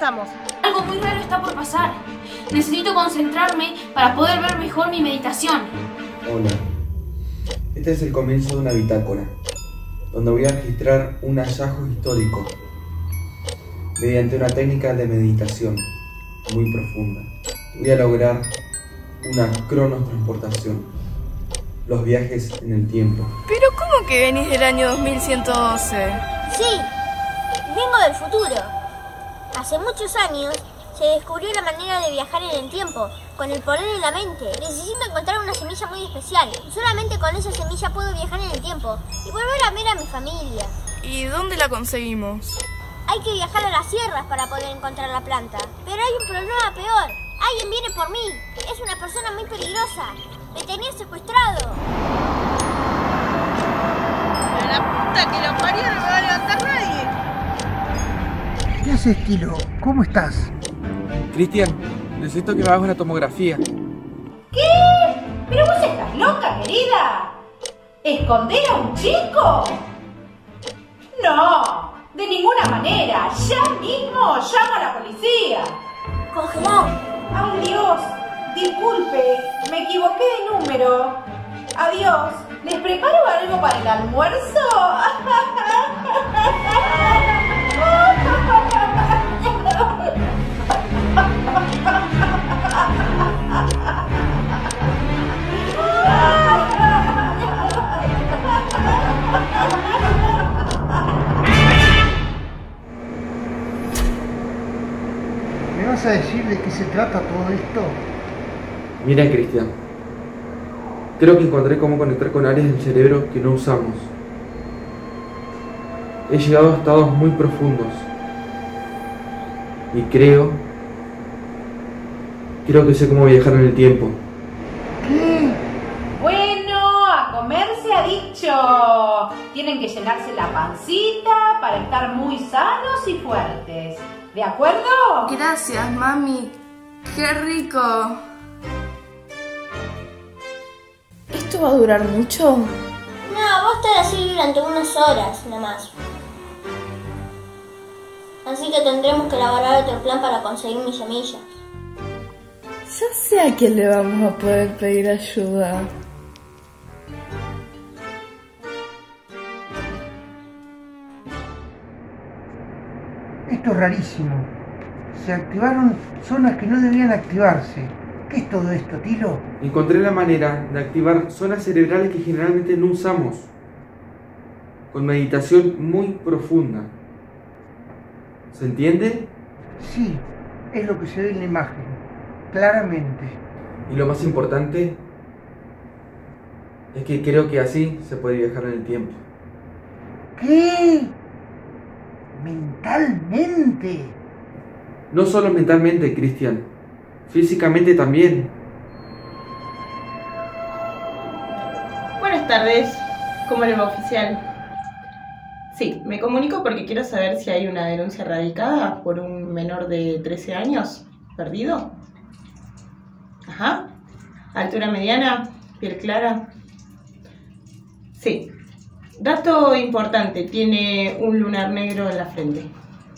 empezamos. Algo muy raro está por pasar. Necesito concentrarme para poder ver mejor mi meditación. Hola. Este es el comienzo de una bitácora, donde voy a registrar un hallazgo histórico mediante una técnica de meditación muy profunda. Voy a lograr una cronotransportación, los viajes en el tiempo. ¿Pero cómo que venís del año 2112? Sí, vengo del futuro. Hace muchos años se descubrió la manera de viajar en el tiempo, con el poder de la mente. Necesito encontrar una semilla muy especial. Solamente con esa semilla puedo viajar en el tiempo y volver a ver a mi familia. ¿Y dónde la conseguimos? Hay que viajar a las sierras para poder encontrar la planta. Pero hay un problema peor. Alguien viene por mí. Es una persona muy peligrosa. Me tenía secuestrado. A la puta que lo parió, no me va a levantar nadie. ¿Qué haces, Tilo? ¿Cómo estás? Cristian, necesito que me hagas una tomografía. ¿Qué? ¿Pero vos estás loca, querida? ¿Esconder a un chico? No, de ninguna manera. Ya mismo llamo a la policía. Congelado. Ay, Dios, disculpe, me equivoqué de número. Adiós, ¿les preparo algo para el almuerzo? ¿Me vas a decir de qué se trata todo esto? Mira, Cristian, creo que encontré cómo conectar con áreas del cerebro que no usamos. He llegado a estados muy profundos y creo que sé cómo viajar en el tiempo. ¿Qué? Bueno, a comer se ha dicho. Tienen que llenarse la pancita para estar muy sanos y fuertes. ¿De acuerdo? Gracias, mami. ¡Qué rico! ¿Esto va a durar mucho? No, vos estarás así durante unas horas, nomás. Así que tendremos que elaborar otro plan para conseguir mis semillas. Ya sé a quién le vamos a poder pedir ayuda. Esto es rarísimo. Se activaron zonas que no debían activarse. ¿Qué es todo esto, Tilo? Encontré la manera de activar zonas cerebrales que generalmente no usamos, con meditación muy profunda. ¿Se entiende? Sí, es lo que se ve en la imagen. Claramente. Y lo más importante es que creo que así se puede viajar en el tiempo. ¿Qué? ¿Mentalmente? No solo mentalmente, Cristian, físicamente también. Buenas tardes, ¿cómo le va, oficial? Sí, me comunico porque quiero saber si hay una denuncia radicada por un menor de 13 años perdido. Ajá. Altura mediana, piel clara. Sí. Dato importante, tiene un lunar negro en la frente.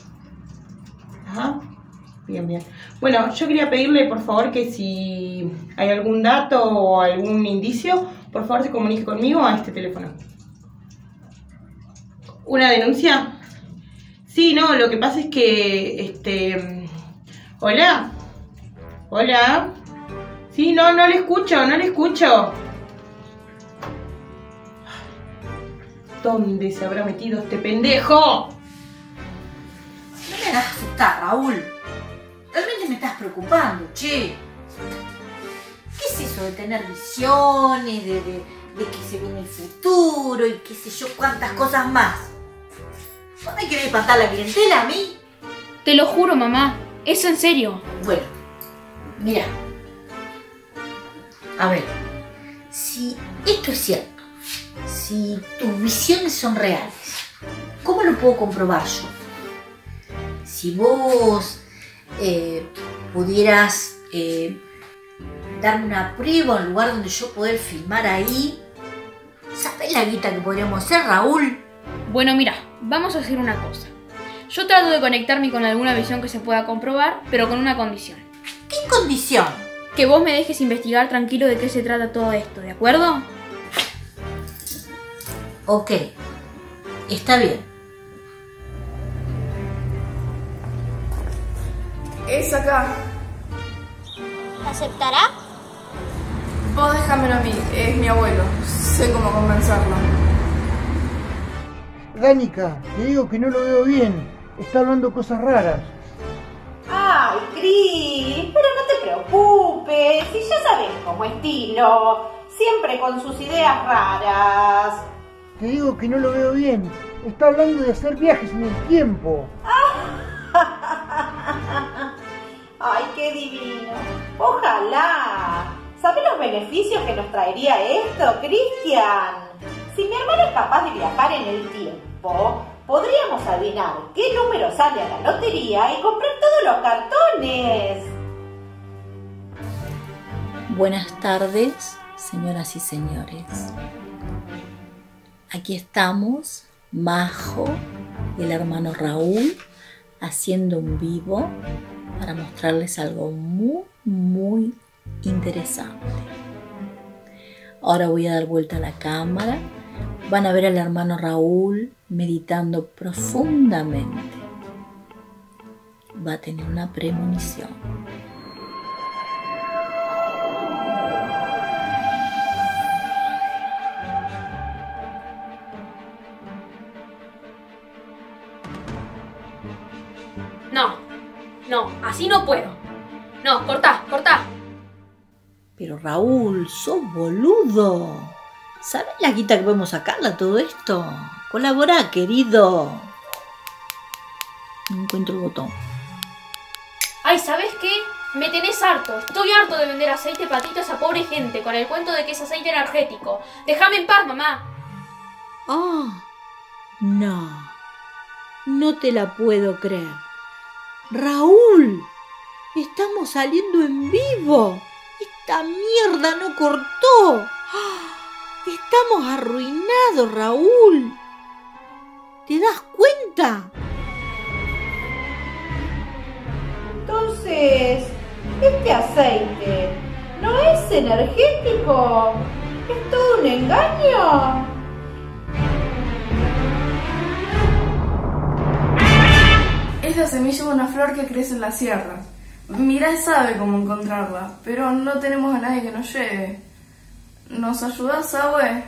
Ajá. Bien, bien. Bueno, yo quería pedirle, por favor, que si hay algún dato o algún indicio, por favor se comunique conmigo a este teléfono. ¿Una denuncia? Sí, no, lo que pasa es que, Hola. Hola. Sí, no le escucho, no le escucho. ¿Dónde se habrá metido este pendejo? No me hagas asustar, Raúl. Realmente me estás preocupando, che. ¿Qué es eso de tener visiones, de que se viene el futuro y qué sé yo cuántas cosas más? ¿Vos me querés espantar la clientela a mí? Te lo juro, mamá. Es en serio. Bueno, mira. A ver, si esto es cierto, si tus visiones son reales, ¿cómo lo puedo comprobar yo? Si vos pudieras darme una prueba en un lugar donde yo poder filmar ahí, ¿sabés la guita que podríamos hacer, Raúl? Bueno, mira, vamos a hacer una cosa. Yo trato de conectarme con alguna visión que se pueda comprobar, pero con una condición. ¿Qué condición? Que vos me dejes investigar tranquilo de qué se trata todo esto, ¿de acuerdo? Ok, está bien. Es acá. ¿Aceptará? Vos déjamelo a mí, es mi abuelo. Sé cómo convencerlo. Danica, te digo que no lo veo bien. Está hablando cosas raras. Ay, Cris, pero no te preocupes, si ya sabes cómo estilo, siempre con sus ideas raras. Te digo que no lo veo bien. Está hablando de hacer viajes en el tiempo. Ay, qué divino. Ojalá. ¿Sabes los beneficios que nos traería esto, Cristian? Si mi hermano es capaz de viajar en el tiempo, podríamos adivinar qué número sale a la lotería y comprar todos los cartones. Buenas tardes, señoras y señores. Aquí estamos, Majo y el hermano Raúl, haciendo un vivo para mostrarles algo muy interesante. Ahora voy a dar vuelta a la cámara. Van a ver al hermano Raúl meditando profundamente. Va a tener una premonición. No, así no puedo. No, cortá. Pero Raúl, sos boludo. ¿Sabes la guita que podemos sacarle a todo esto? Colaborá, querido. No encuentro el botón. Ay, ¿sabes qué? Me tenés harto. Estoy harto de vender aceite patito a esa pobre gente con el cuento de que es aceite energético. Déjame en paz, mamá. No te la puedo creer. Raúl, estamos saliendo en vivo. Esta mierda no cortó. Estamos arruinados, Raúl. ¿Te das cuenta? Entonces, este aceite no es energético. ¿Es todo un engaño? Es la semilla de una flor que crece en la sierra. Mirai sabe cómo encontrarla, pero no tenemos a nadie que nos lleve. ¿Nos ayudás, abue?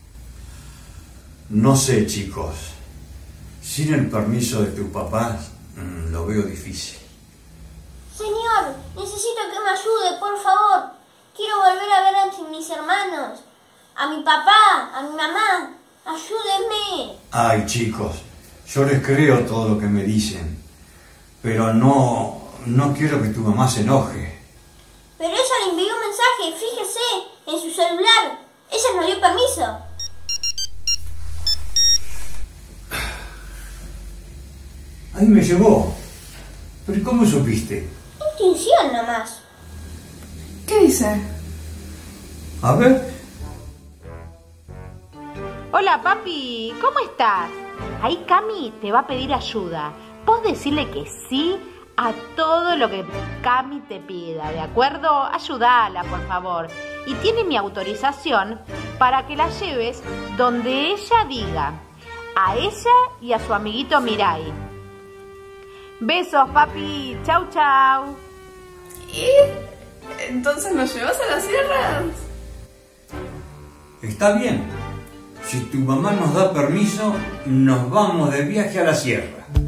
No sé, chicos. Sin el permiso de tus papás, lo veo difícil. Señor, necesito que me ayude, por favor. Quiero volver a ver a mis hermanos, a mi papá, a mi mamá. Ayúdenme. Ay, chicos, yo les creo todo lo que me dicen, pero no quiero que tu mamá se enoje. Pero ella le envió un mensaje, fíjese, en su celular. Ella nos dio permiso. Ahí me llegó. ¿Pero cómo supiste? Intuición nomás. ¿Qué dice? A ver. Hola, papi, ¿cómo estás? Ahí Cami te va a pedir ayuda. Vos decirle que sí a todo lo que Cami te pida, ¿de acuerdo? Ayúdala, por favor. Y tiene mi autorización para que la lleves donde ella diga. A ella y a su amiguito Mirai. Besos, papi. Chau, chau. ¿Y? ¿Entonces nos llevas a las sierras? Está bien. Si tu mamá nos da permiso, nos vamos de viaje a la sierra.